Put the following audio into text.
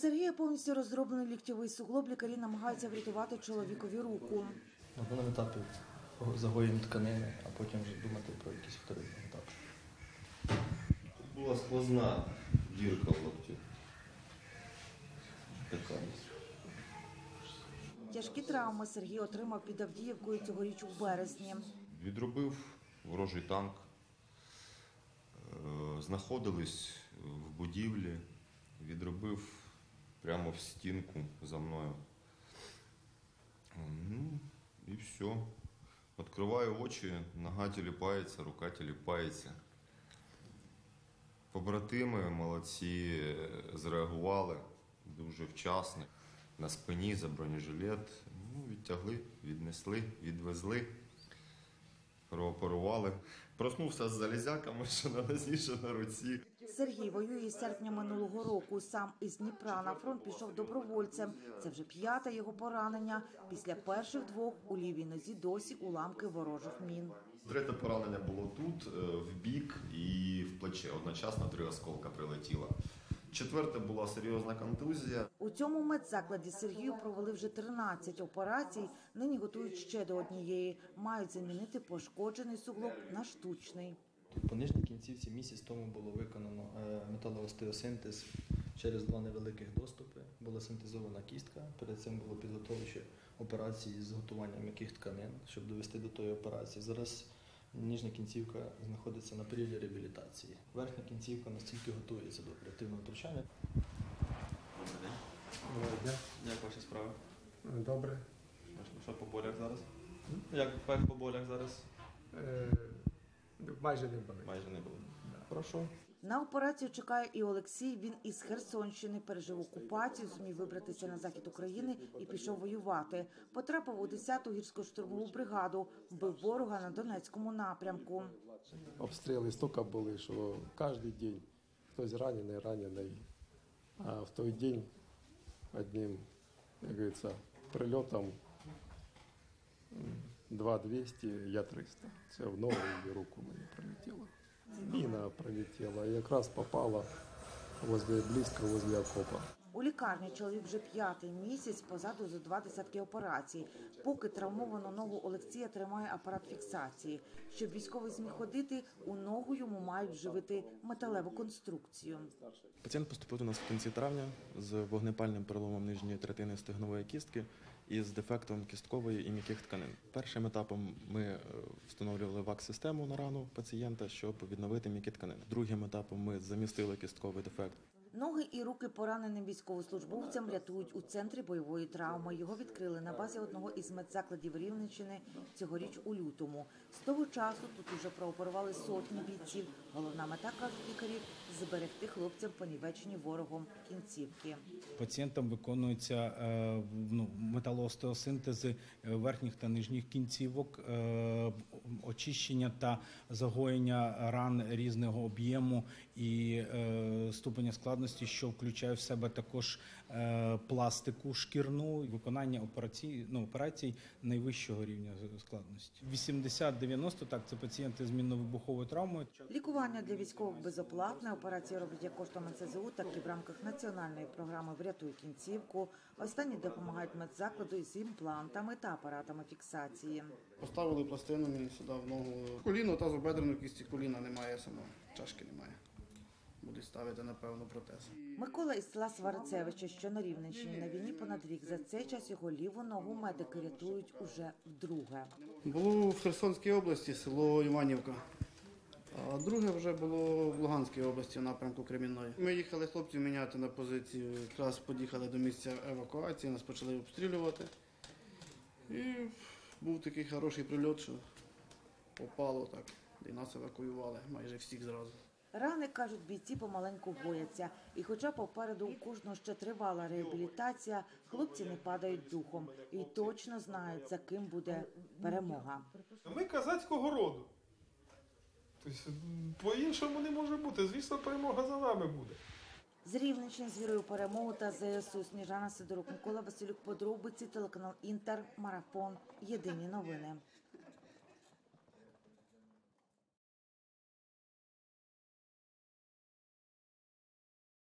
Сергія повністю розроблений ліктьовий суглоб, лікарі намагаються врятувати чоловікові руку. На даному етапі загоїмо тканини, а потім вже думати про якісь вторинні етапи. Тут була сквозна дірка в локті. Така. Тяжкі травми Сергій отримав під Авдіївкою цьогоріч у березні. Відробив ворожий танк. Знаходились в будівлі. Відробив прямо в стінку за мною. Ну, і все. Відкриваю очі, нога тіліпається, рука тіліпається. Побратими молодці, зреагували дуже вчасно. На спині за бронежилет. Ну, відтягли, віднесли, відвезли, прооперували. Проснувся з залізяками, що на нозі, що на руці. Сергій воює з серпня минулого року. Сам із Дніпра на фронт пішов добровольцем. Це вже 5-те його поранення. Після перших 2 у лівій нозі досі уламки ворожих мін. 3-те поранення було тут, в бік і в плече. Одночасно 3 осколка прилетіло. 4-те була серйозна контузія. У цьому медзакладі Сергію провели вже 13 операцій. Нині готують ще до однієї. Мають замінити пошкоджений суглоб на штучний. По нижній кінцівці місяць тому було виконано металоостеосинтез через 2 невеликих доступи. Була синтезована кістка. Перед цим було підготовчі операції з готуванням м'яких тканин, щоб довести до тої операції. Зараз нижня кінцівка знаходиться на періоді реабілітації. Верхня кінцівка настільки готується до оперативного втручання. Добрий день. Доброго дня. Як ваші справи? Добре. Що по болях зараз? Як по болях зараз? Майже не болить. Майже не було. Прошу. На операцію чекає і Олексій. Він із Херсонщини пережив окупацію, зумів вибратися на захід України і пішов воювати. Потрапив у 10-ту гірсько-штурмову бригаду, вбив ворога на Донецькому напрямку. Обстріли стільки були, що кожен день хтось ранений. А в той день одним, як говориться, прильотом 2200, я 300. Це в ногу і руку мені прилетіло. Міна прилетіла, якраз попала близько возле окопа. У лікарні чоловік вже 5-й місяць, позаду за 2 десятки операцій. Поки травмовану ногу Олексія тримає апарат фіксації. Щоб військовий зміг ходити, у ногу йому мають вживити металеву конструкцію. Пацієнт поступив до нас в кінці травня з вогнепальним переломом нижньої третини стегнової кістки і з дефектом кісткової і м'яких тканин. Першим етапом ми встановлювали ВАК-систему на рану пацієнта, щоб відновити м'які тканини. Другим етапом ми замістили кістковий дефект. Ноги і руки пораненим військовослужбовцям рятують у центрі бойової травми. Його відкрили на базі одного із медзакладів Рівненщини цьогоріч у лютому. З того часу тут уже прооперували сотні бійців. Головна мета, кажуть лікарі – зберегти хлопцям понівечені ворогом кінцівки. Пацієнтам виконуються металоостеосинтези верхніх та нижніх кінцівок, очищення та загоєння ран різного об'єму і ступеня складності, що включає в себе також пластику шкірну, виконання операцій найвищого рівня складності. 80-90 – так, це пацієнти з мінно-вибуховою травмою. Лікування для військових безоплатне. Операції роблять як коштом НСЗУ, так і в рамках національної програми «Врятуй кінцівку». Останні допомагають медзакладу із імплантами та апаратами фіксації. Поставили пластину мені сюди в ногу. Коліно, тазобедреної кісті коліна немає самого, чашки немає. Будуть ставити, напевно, протез. Микола із села Сварцевича, що на Рівненщині, на війні понад рік. За цей час його ліву ногу медики рятують уже вдруге. Було в Херсонській області, село Іванівка. А друге вже було в Луганській області, в напрямку Кремінної. Ми їхали хлопців міняти на позицію. Якраз під'їхали до місця евакуації, нас почали обстрілювати. І був такий хороший прильот, що попало так, і нас евакуювали майже всіх зразу. Рани, кажуть, бійці помаленьку гояться. І хоча попереду у кожного ще тривала реабілітація, хлопці не падають духом і точно знають, за ким буде перемога. Ми козацького роду. Тобто, по-іншому не може бути. Звісно, перемога за нами буде. З Рівненщини з вірою у перемогу та ЗСУ. Сніжана Сидорук, Микола Василюк, подробиці, телеканал Інтер, Марафон. Єдині новини.